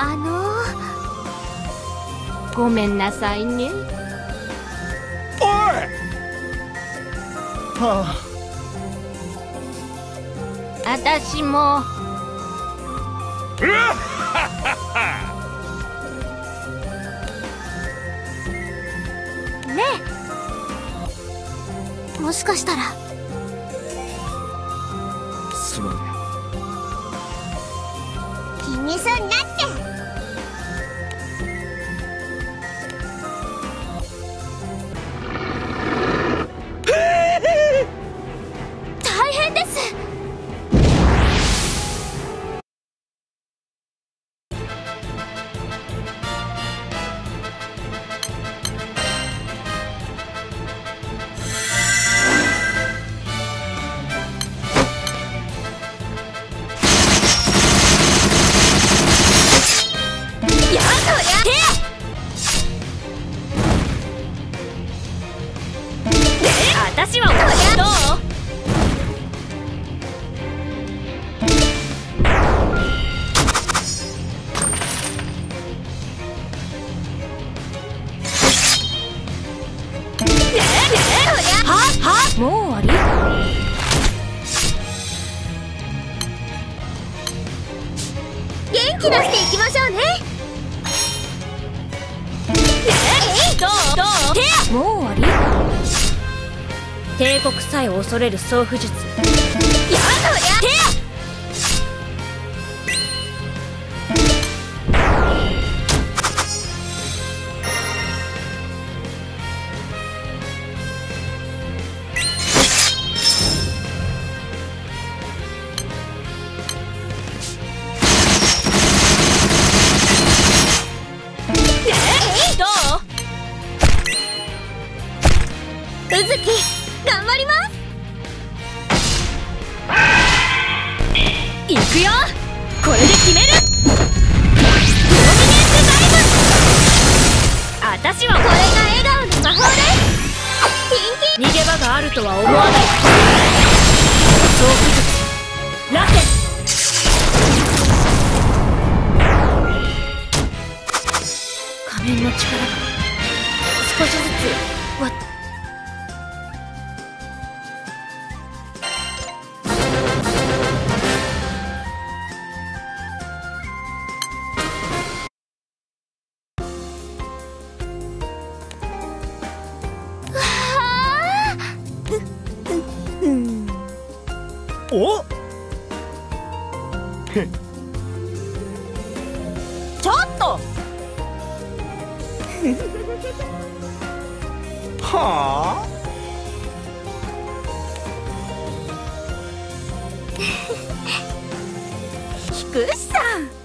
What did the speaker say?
ごめんなさいね。 おい。はあたしも。 うわっねえ、もしかしたら。 すまね気にすんなって。 大変です。私はどう？もう終わり？ 元気出していきましょうね。 もう終わり？帝国さえ恐れる送付術。やそりゃ！どう？ うずき、頑張ります。 いくよ。これで決める。プロミネンスダイブ。あたしはこれが笑顔の魔法です。キンキン。 逃げ場があるとは思わない。送付術ラセン。仮面の力が少しずつわお。 ちょっとはあ。 菊池さん。